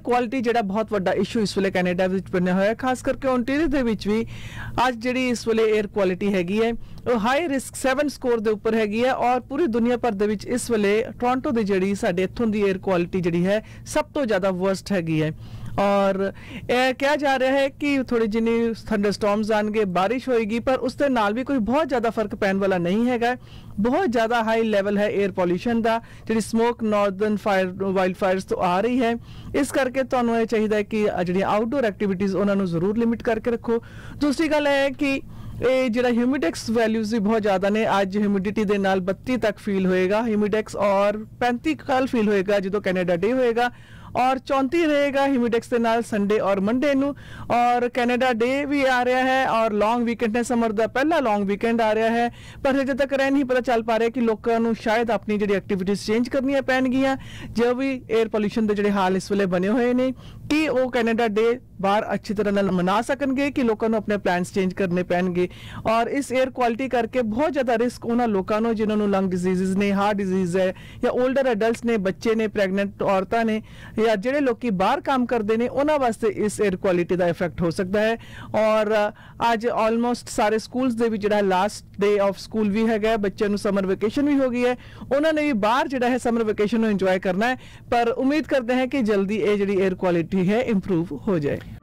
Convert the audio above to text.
Quality ਜਿਹੜਾ ਬਹੁਤ ਵੱਡਾ ਇਸ਼ੂ ਇਸ ਵੇਲੇ ਕੈਨੇਡਾ ਵਿੱਚ ਬਣਿਆ ਹੋਇਆ ਹੈ, ਖਾਸ ਕਰਕੇ ਓਨਟਾਰੀਓ ਦੇ ਵਿੱਚ ਵੀ ਅੱਜ ਜਿਹੜੀ ਇਸ ਵੇਲੇ 에ਅਰ ਕੁਆਲਿਟੀ ਹੈਗੀ ਹੈ ਉਹ ਹਾਈ ਰਿਸਕ 7 ਸਕੋਰ ਦੇ ਉੱਪਰ ਹੈਗੀ ਹੈ ਔਰ ਪੂਰੀ ਦੁਨੀਆ ਭਰ ਦੇ ਵਿੱਚ ਇਸ ਵੇਲੇ ਟੋਰਾਂਟੋ ਦੀ ਜਿਹੜੀ ਸਾਡੇ ਇੱਥੋਂ ਦੀ 에ਅਰ ਕੁਆਲਿਟੀ ਜਿਹੜੀ ਹੈ ਸਭ ਤੋਂ ਜ਼ਿਆਦਾ ਵਰਸਟ ਹੈਗੀ ਹੈ। और कहा जा रहा है कि थोड़ी जिनी थंडरस्टॉर्म्स आएंगे, बारिश होएगी, पर उसके नाल भी कोई बहुत ज़्यादा फर्क पैन वाला नहीं हैगा। बहुत ज़्यादा हाई लेवल है एयर पॉल्यूशन का, जी स्मोक नॉर्दर्न वाइल्ड फायर्स तो आ रही है। इस करके तुहानूं ये चाहिए कि जी आउटडोर एक्टिविटीज़ उन्होंने जरूर लिमिट करके रखो। दूसरी गल है कि जो ह्यूमिडेक्स वैल्यूज़ भी बहुत ज़्यादा ने, अज ह्यूमिडिटी के नाल 32 तक फील होएगा ह्यूमिडेक्स और 35 कल फील होएगा जो कैनेडा डे होएगा और 34 रहेगा ह्यूमिडेक्स के नाल संडे और मंडे नू। और कैनेडा डे भी आ रहा है और लॉन्ग वीकेंड ने समर का पहला लॉन्ग वीकेंड आ रहा है, पर अजे तक यह नहीं पता चल पा रहा कि लोगों को शायद अपनी जी एक्टिविटीज़ चेंज करनी पैणगियां जो भी एयर पोल्यूशन के जोड़े हाल इस वे बने हुए हैं कि वो कैनेडा डे बाहर अच्छी तरह मना सकेंगे कि लोगों को अपने प्लान्स चेंज करने पैणगे। और इस एयर क्वालिटी करके बहुत ज़्यादा रिस्क उन्होंने लोगों को जिन्होंने लंग डिजीज़ ने, हार्ट डिजीज़ है या ओल्डर एडल्ट ने, बच्चे ने, प्रैगनेंट औरतां ने या ਜਿਹੜੇ ਲੋਕੀ ਬਾਹਰ ਕੰਮ ਕਰਦੇ ਨੇ ਉਹਨਾਂ ਵਾਸਤੇ ਇਸ 에ਅਰ ਕੁਆਲਿਟੀ ਦਾ ਇਫੈਕਟ ਹੋ ਸਕਦਾ ਹੈ। ਔਰ ਅੱਜ ਆਲਮੋਸਟ ਸਾਰੇ ਸਕੂਲਸ ਦੇ ਵੀ ਜਿਹੜਾ ਲਾਸਟ ਡੇ ਆਫ ਸਕੂਲ ਵੀ ਹੈਗਾ, ਬੱਚਿਆਂ ਨੂੰ ਸਮਰ ਵੈਕੇਸ਼ਨ ਵੀ ਹੋ ਗਈ ਹੈ, ਉਹਨਾਂ ਨੇ ਵੀ ਬਾਹਰ ਜਿਹੜਾ ਹੈ ਸਮਰ ਵੈਕੇਸ਼ਨ ਨੂੰ ਇੰਜੋਏ ਕਰਨਾ ਹੈ, ਪਰ ਉਮੀਦ ਕਰਦੇ ਹਾਂ ਕਿ ਜਲਦੀ ਇਹ ਜਿਹੜੀ 에ਅਰ ਕੁਆਲਿਟੀ ਹੈ ਇੰਪਰੂਵ ਹੋ ਜਾਏ।